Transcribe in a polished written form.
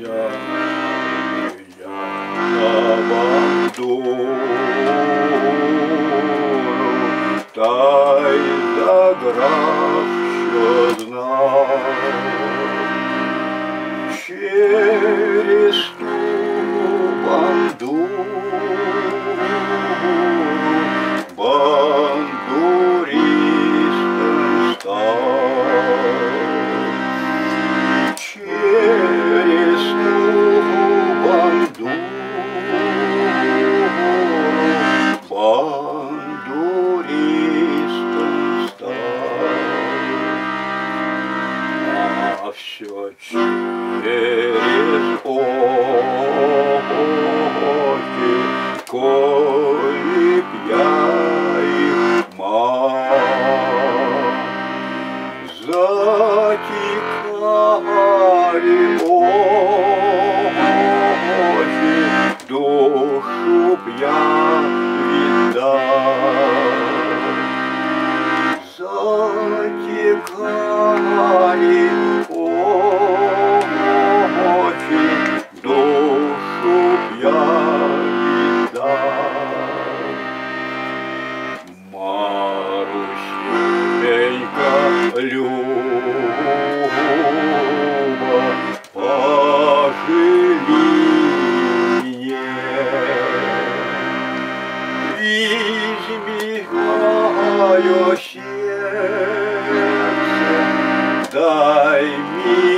Тай заграв, що знав, через ту бандуру, бандуристом стал. Через ту бандуру, бандуристом стал. А все через оки, коли б я их мал, затекали очи, душу б я віддав. Затекали очи, душу б я віддав. Марусенька люба, поживи меня, возьми мое сердце, дай мне